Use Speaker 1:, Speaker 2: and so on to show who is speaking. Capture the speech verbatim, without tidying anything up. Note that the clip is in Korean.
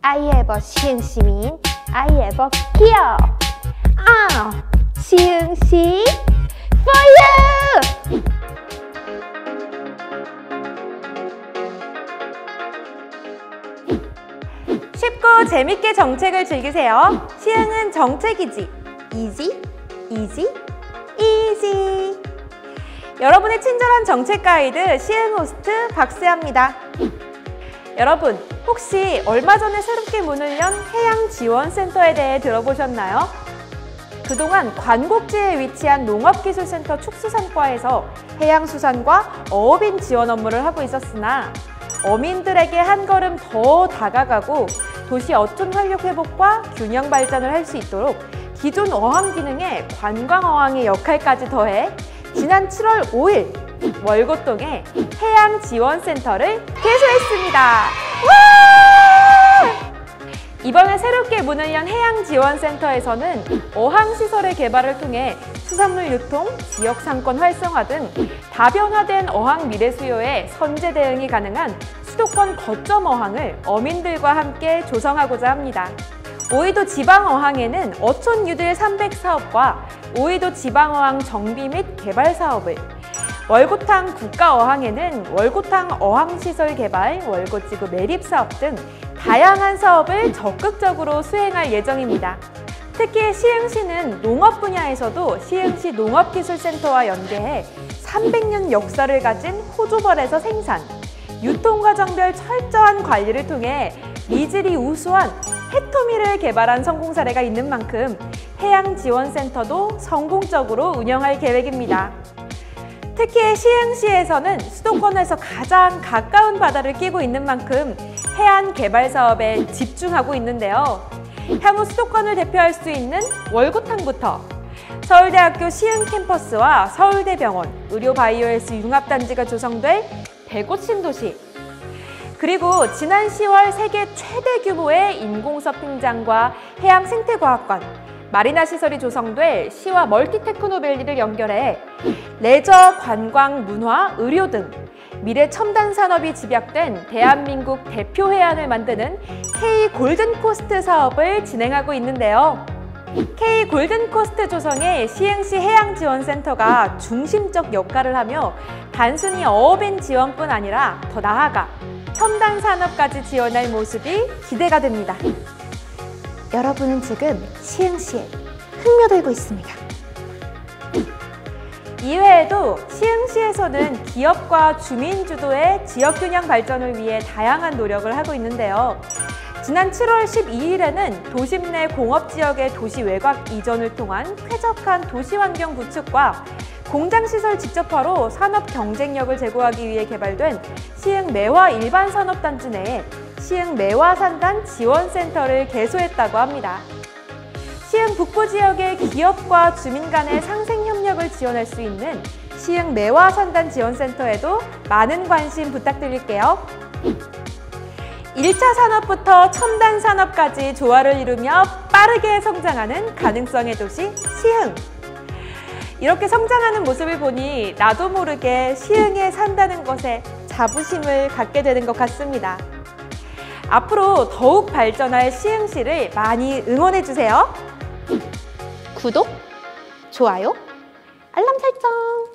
Speaker 1: I have a 시흥시민, I have a 기업. 아, 시흥시 for you! 쉽고 재밌게 정책을 즐기세요. 시흥은 정책이지. 이지, 이지, 이지. 여러분의 친절한 정책 가이드 시흥 호스트 박세아입니다. 여러분, 혹시 얼마 전에 새롭게 문을 연 해양지원센터에 대해 들어보셨나요? 그동안 관곡지에 위치한 농업기술센터 축수산과에서 해양수산과 어업인 지원 업무를 하고 있었으나 어민들에게 한 걸음 더 다가가고 도시 어촌 활력 회복과 균형 발전을 할 수 있도록 기존 어항 기능에 관광어항의 역할까지 더해 지난 칠월 오일 월곶동에 해양지원센터를 개소했습니다. 와! 이번에 새롭게 문을 연 해양지원센터에서는 어항시설의 개발을 통해 수산물 유통, 지역 상권 활성화 등 다변화된 어항 미래 수요에 선제 대응이 가능한 수도권 거점 어항을 어민들과 함께 조성하고자 합니다. 오이도 지방어항에는 어촌 뉴딜 삼백 사업과 오이도 지방어항 정비 및 개발 사업을, 월곶탕 국가어항에는 월곶탕 어항시설 개발, 월곶지구 매립 사업 등 다양한 사업을 적극적으로 수행할 예정입니다. 특히 시흥시는 농업 분야에서도 시흥시 농업기술센터와 연계해 삼백 년 역사를 가진 호주벌에서 생산, 유통과정별 철저한 관리를 통해 미질이 우수한 해토미를 개발한 성공 사례가 있는 만큼 해양지원센터도 성공적으로 운영할 계획입니다. 특히 시흥시에서는 수도권에서 가장 가까운 바다를 끼고 있는 만큼 해안 개발 사업에 집중하고 있는데요. 향후 수도권을 대표할 수 있는 월곶탕부터 서울대학교 시흥 캠퍼스와 서울대병원, 의료바이오헬스 융합단지가 조성될 백옷 신도시, 그리고 지난 시월 세계 최대 규모의 인공서핑장과 해양생태과학관, 마리나 시설이 조성될 시와 멀티테크노밸리를 연결해 레저, 관광, 문화, 의료 등 미래 첨단 산업이 집약된 대한민국 대표 해안을 만드는 K 골든코스트 사업을 진행하고 있는데요. K 골든코스트 조성에 시흥시 해양지원센터가 중심적 역할을 하며 단순히 어업인 지원뿐 아니라 더 나아가 첨단 산업까지 지원할 모습이 기대가 됩니다. 여러분은 지금 시흥시에 흥며들고 있습니다. 이외에도 시흥시에서는 기업과 주민 주도의 지역균형 발전을 위해 다양한 노력을 하고 있는데요. 지난 칠월 십이일에는 도심 내 공업지역의 도시 외곽 이전을 통한 쾌적한 도시환경 구축과 공장시설 직접화로 산업 경쟁력을 제고하기 위해 개발된 시흥 매화 일반산업단지 내에 시흥 매화산단 지원센터를 개소했다고 합니다. 시흥 북부 지역의 기업과 주민 간의 상생협력을 지원할 수 있는 시흥 매화산단 지원센터에도 많은 관심 부탁드릴게요. 일 차 산업부터 첨단 산업까지 조화를 이루며 빠르게 성장하는 가능성의 도시 시흥. 이렇게 성장하는 모습을 보니 나도 모르게 시흥에 산다는 것에 자부심을 갖게 되는 것 같습니다. 앞으로 더욱 발전할 시흥시를 많이 응원해주세요. 구독, 좋아요, 알람 설정!